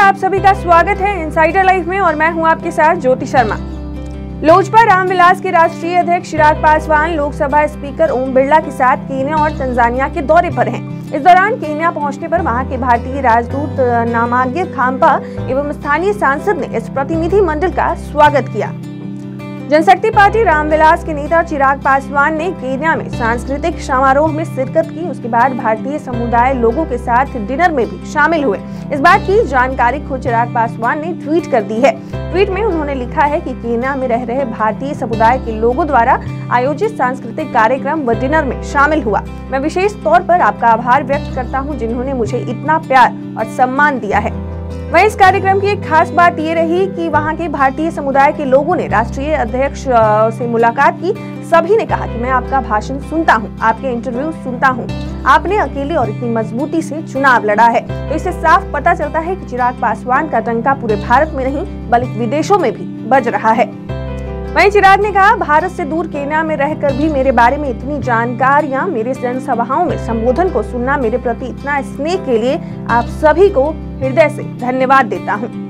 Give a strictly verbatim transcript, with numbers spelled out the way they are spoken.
आप सभी का स्वागत है इनसाइडर लाइफ में और मैं हूं आपके साथ ज्योति शर्मा। लोजपा रामविलास के राष्ट्रीय अध्यक्ष चिराग पासवान लोकसभा स्पीकर ओम बिरला के साथ केन्या और तंजानिया के दौरे पर हैं। इस दौरान केन्या पहुंचने पर वहां के भारतीय राजदूत नामाग्य खाम्पा एवं स्थानीय सांसद ने इस प्रतिनिधि मंडल का स्वागत किया। जनशक्ति पार्टी रामविलास के नेता चिराग पासवान ने केन्या में सांस्कृतिक समारोह में शिरकत की। उसके बाद भारतीय समुदाय लोगों के साथ डिनर में भी शामिल हुए। इस बात की जानकारी खुद चिराग पासवान ने ट्वीट कर दी है। ट्वीट में उन्होंने लिखा है कि केन्या में रह रहे भारतीय समुदाय के लोगों द्वारा आयोजित सांस्कृतिक कार्यक्रम व डिनर में शामिल हुआ। मैं विशेष तौर पर आपका आभार व्यक्त करता हूं जिन्होंने मुझे इतना प्यार और सम्मान दिया है। वहीं इस कार्यक्रम की एक खास बात ये रही कि वहां के भारतीय समुदाय के लोगों ने राष्ट्रीय अध्यक्ष से मुलाकात की। सभी ने कहा कि मैं आपका भाषण सुनता हूं, आपके इंटरव्यू सुनता हूं। आपने अकेले और इतनी मजबूती से चुनाव लड़ा है, तो इससे साफ पता चलता है कि चिराग पासवान का डंका पूरे भारत में नहीं बल्कि विदेशों में भी बज रहा है। वहीं चिराग ने कहा, भारत से दूर केन्या में रहकर भी मेरे बारे में इतनी जानकारियां, मेरे जनसभाओं में संबोधन को सुनना, मेरे प्रति इतना स्नेह के लिए आप सभी को हृदय से धन्यवाद देता हूं।